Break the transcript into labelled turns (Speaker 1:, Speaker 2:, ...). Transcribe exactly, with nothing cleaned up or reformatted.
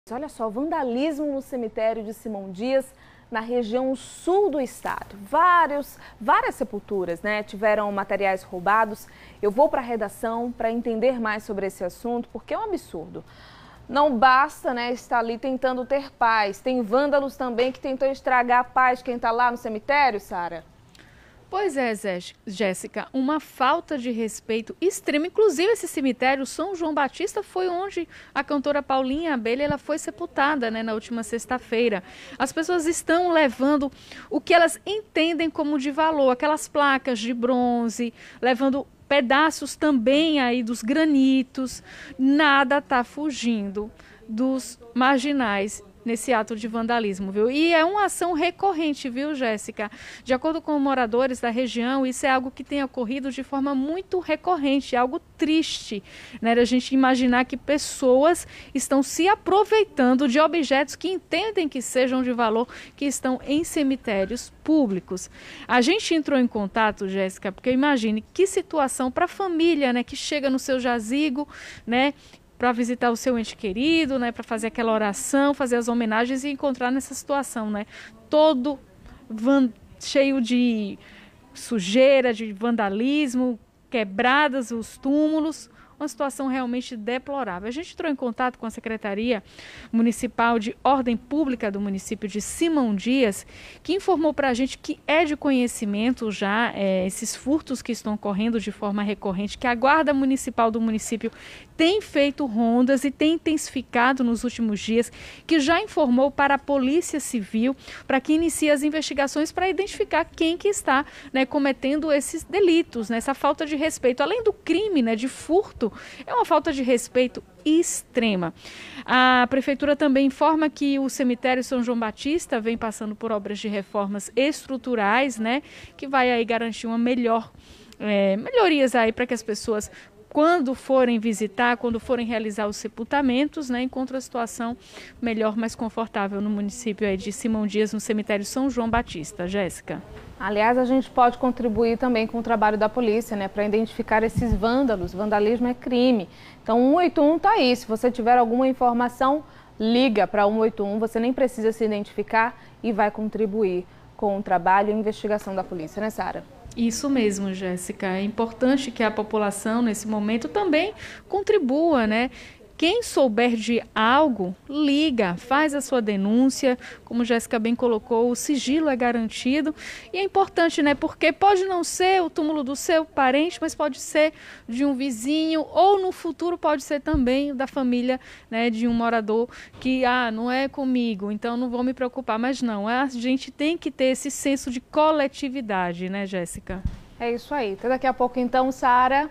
Speaker 1: Olha só, vandalismo no cemitério de Simão Dias, na região sul do estado. Vários, várias sepulturas, né, tiveram materiais roubados. Eu vou para a redação para entender mais sobre esse assunto, porque é um absurdo. Não basta, né, estar ali tentando ter paz. Tem vândalos também que tentam estragar a paz de quem está lá no cemitério, Sara?
Speaker 2: Pois é, Jéssica, uma falta de respeito extrema. Inclusive, esse cemitério, São João Batista, foi onde a cantora Paulinha Abelha ela foi sepultada, né, na última sexta-feira. As pessoas estão levando o que elas entendem como de valor, aquelas placas de bronze, levando pedaços também aí dos granitos. Nada está fugindo dos marginais nesse ato de vandalismo, viu? E é uma ação recorrente, viu, Jéssica? De acordo com moradores da região, isso é algo que tem ocorrido de forma muito recorrente, é algo triste, né? A gente imaginar que pessoas estão se aproveitando de objetos que entendem que sejam de valor, que estão em cemitérios públicos. A gente entrou em contato, Jéssica, porque imagine que situação para a família, né, que chega no seu jazigo, né, para visitar o seu ente querido, né, para fazer aquela oração, fazer as homenagens e encontrar nessa situação, né, todo van... cheio de sujeira, de vandalismo, quebradas os túmulos, uma situação realmente deplorável. A gente entrou em contato com a Secretaria Municipal de Ordem Pública do município de Simão Dias, que informou para a gente que é de conhecimento já é, esses furtos que estão ocorrendo de forma recorrente, que a Guarda Municipal do município tem feito rondas e tem intensificado nos últimos dias, que já informou para a Polícia Civil para que inicie as investigações para identificar quem que está, né, cometendo esses delitos, né, essa falta de respeito. Além do crime, né, de furto, é uma falta de respeito extrema. A Prefeitura também informa que o cemitério São João Batista vem passando por obras de reformas estruturais, né, que vai aí garantir uma melhor, é, melhorias aí para que as pessoas, quando forem visitar, quando forem realizar os sepultamentos, né, encontrem a situação melhor, mais confortável no município aí de Simão Dias, no cemitério São João Batista. Jéssica.
Speaker 1: Aliás, a gente pode contribuir também com o trabalho da polícia, né, para identificar esses vândalos. Vandalismo é crime. Então, um oito um está aí. Se você tiver alguma informação, liga para um oito um. Você nem precisa se identificar e vai contribuir com o trabalho e a investigação da polícia, né, Sara?
Speaker 2: Isso mesmo, Jéssica. É importante que a população, nesse momento, também contribua, né? Quem souber de algo, liga, faz a sua denúncia. Como Jéssica bem colocou, o sigilo é garantido. E é importante, né? Porque pode não ser o túmulo do seu parente, mas pode ser de um vizinho, ou no futuro pode ser também da família, né, de um morador que, ah, não é comigo, então não vou me preocupar. Mas não, a gente tem que ter esse senso de coletividade, né, Jéssica?
Speaker 1: É isso aí. Até daqui a pouco então, Sara.